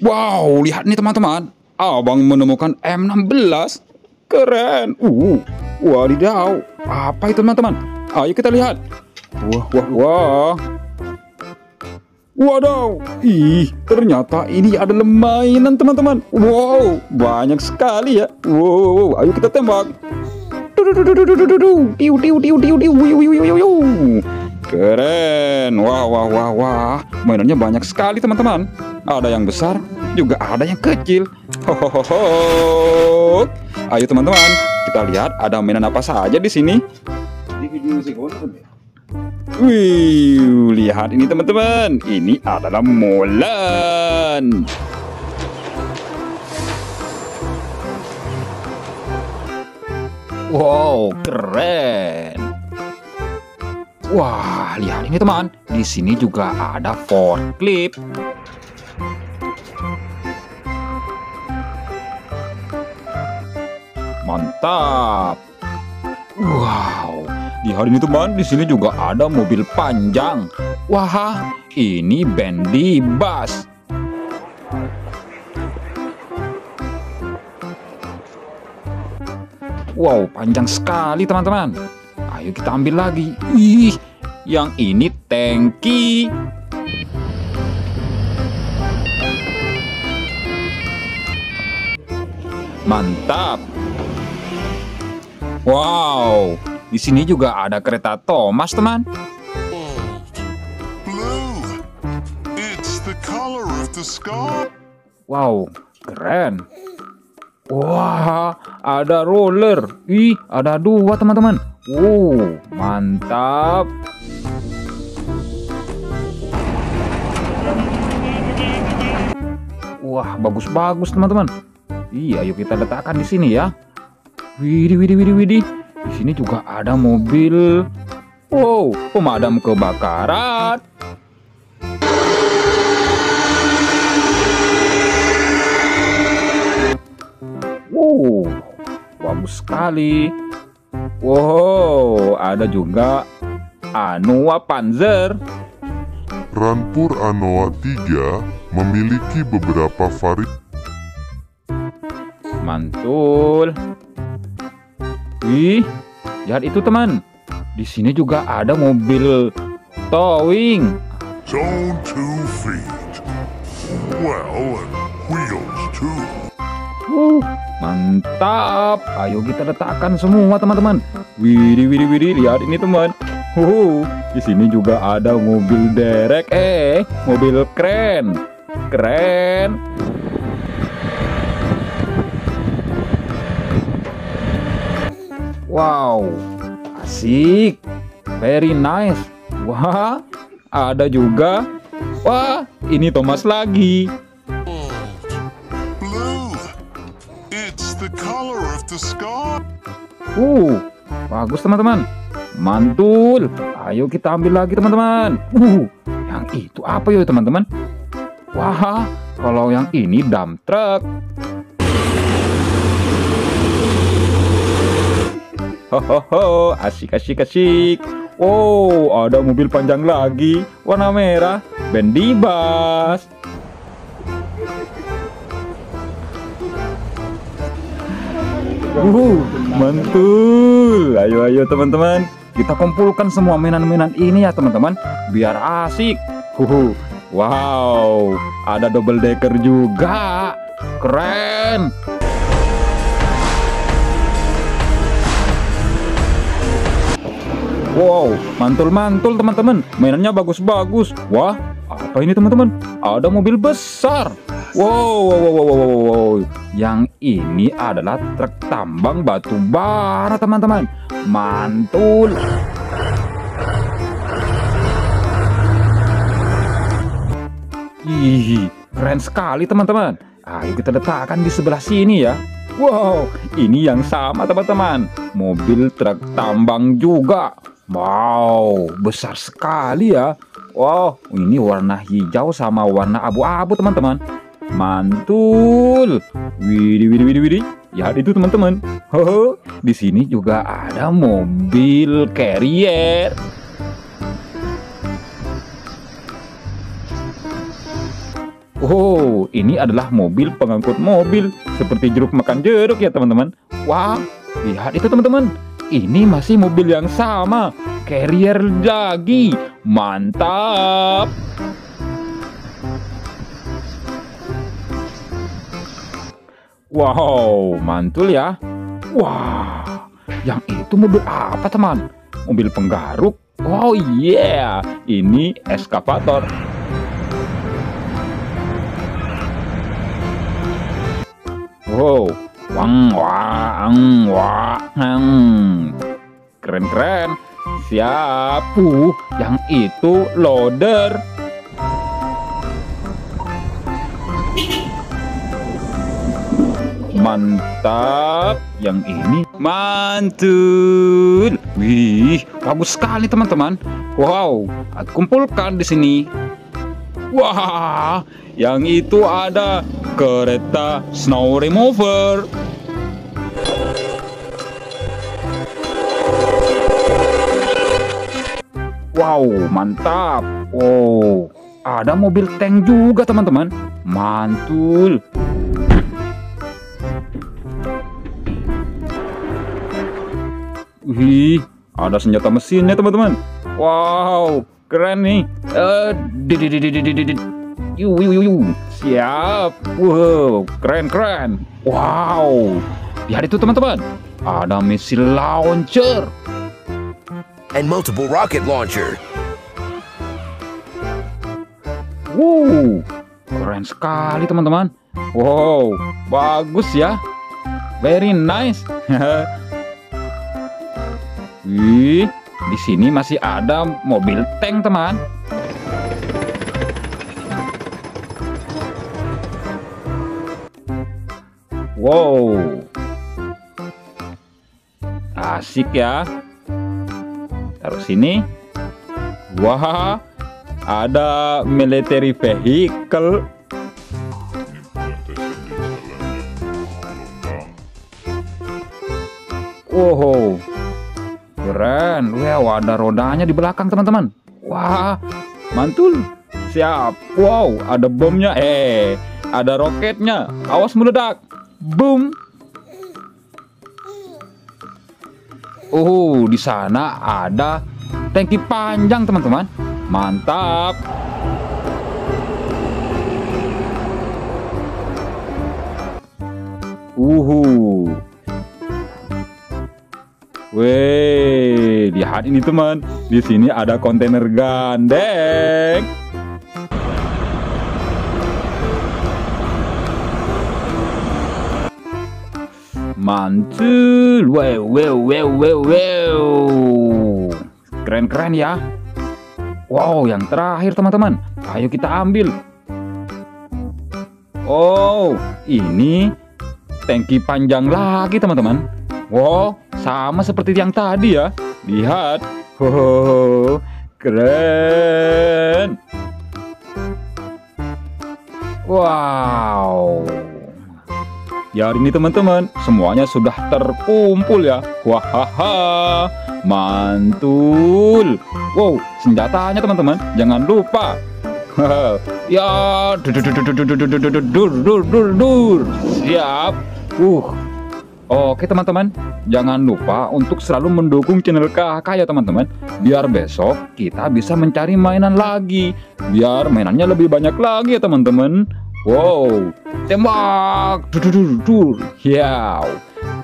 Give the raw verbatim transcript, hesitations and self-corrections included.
Wow, lihat nih teman-teman. Abang menemukan M enam belas. Keren. Uh, wadidaw. Apa itu teman-teman? Ayo kita lihat. Wah, wah, wah. Wadaw. Ih, ternyata ini adalah mainan teman-teman. Wow, banyak sekali ya. Wow, ayo kita tembak. Tiu, tiu, tiu, tiu, tiu. Keren. Wah, wah, wah, wah. Mainannya banyak sekali teman-teman. Ada yang besar, juga ada yang kecil. Hohoho. Ayo teman-teman, kita lihat ada mainan apa saja di sini. Wih, lihat ini teman-teman. Ini adalah molen. Wow, keren. Wah, lihat ini teman. Di sini juga ada forklift. Mantap. Wow, lihat ini teman. Di sini juga ada mobil panjang. Wah, ini Bendy Bus. Wow, panjang sekali teman-teman. Ayo kita ambil lagi. Ih, yang ini tangki. Mantap. Wow, di sini juga ada kereta Thomas, teman. Blue. It's the color of the sky. Wow, keren. Wah, ada roller. Ih, ada dua, teman-teman. Wow, mantap. Wah, bagus-bagus, teman-teman. Iya, ayo kita letakkan di sini ya. Widih, widih, widih, widih. Di sini juga ada mobil. Wow, pemadam kebakaran. Wow, bagus sekali. Wow, ada juga Anoa Panzer. Rampur Anoa tiga memiliki beberapa variasi. Mantul. Wih, lihat itu teman. Di sini juga ada mobil towing. Zone two feet. Well, and wheels too. Uh, mantap. Ayo kita letakkan semua teman-teman. Widih, widih, widih. Lihat ini teman. Uh, di sini juga ada mobil derek. Eh, mobil keren. Keren. Wow, asik, very nice. Wah, ada juga. Wah, ini Thomas lagi. Blue. It's the color of the sky. Uh, bagus teman-teman. Mantul. Ayo kita ambil lagi teman-teman. Uh, yang itu apa ya teman-teman? Wah, kalau yang ini dump truck. Hohoho, asik, asik, asik. Oh, ada mobil panjang lagi, warna merah, Bendy Bus. Uh, mantul. Ayo, ayo teman-teman, kita kumpulkan semua mainan-mainan ini ya teman-teman, biar asik. Huhu. Wow, ada double decker juga, keren. Wow, mantul-mantul teman-teman. Mainannya bagus-bagus. Wah, apa ini teman-teman? Ada mobil besar. Wow, wow, wow, wow, wow, wow. Yang ini adalah truk tambang batu bara teman-teman. Mantul. Ih, keren sekali teman-teman. Ayo kita letakkan di sebelah sini ya. Wow, ini yang sama teman-teman. Mobil truk tambang juga. Wow, besar sekali ya. Wow, ini warna hijau sama warna abu-abu teman-teman. Mantul. Widih, widih, widih, widih. Ya itu teman-teman. Ho, di sini juga ada mobil carrier. Oh, ini adalah mobil pengangkut mobil. Seperti jeruk makan jeruk ya teman-teman. Wah, lihat itu teman-teman. Ini masih mobil yang sama. Carrier lagi. Mantap. Wow, mantul ya. Wah, yang itu mobil apa teman? Mobil penggaruk. Oh yeah, ini eskavator. Wow, wang wang wang, keren-keren. Siap. Uh, yang itu loader. Mantap. Yang ini mantul. Wih, bagus sekali teman-teman. Wow, aku kumpulkan di sini. Wah, yang itu ada kereta snow remover. Wow, mantap. Oh, ada mobil tank juga teman-teman. Mantul. Wih, ada senjata mesinnya teman-teman. Wow, keren nih. Uh, Yu, yu, yu, yu. Siap. Wow, keren keren. Wow, lihat itu teman-teman. Ada misil launcher and multiple rocket launcher. Wow, keren sekali teman-teman. Wow, bagus ya. Very nice. Wih, di sini masih ada mobil tank teman. Wow, asik ya. Taruh sini. Wah, ada military vehicle. Wow, keren. Wah, ada rodanya di belakang teman-teman. Wah, mantul. Siap. Wow, ada bomnya. Eh, ada roketnya. Awas meledak. Boom. Oh, di sana ada tangki panjang teman-teman. Mantap. Uhu. Weh, lihat ini teman. Di sini ada kontainer gandeng. Mantul. Wow, wow, wow, wow, wow. Keren-keren ya. Wow, yang terakhir teman-teman. Ayo kita ambil. Oh, ini tangki panjang lagi teman-teman. Wow, sama seperti yang tadi ya. Lihat. Oh, keren. Wow. Ya ini teman-teman, semuanya sudah terkumpul ya. Wahaha, mantul. Wow, senjatanya teman-teman, jangan lupa. Ya, dur dur dur dur dur. Siap. Uh. Oke teman-teman, jangan lupa untuk selalu mendukung channel kakak ya teman-teman. Biar besok kita bisa mencari mainan lagi. Biar mainannya lebih banyak lagi ya teman-teman. Wow, tembak, dur dur dur, ya,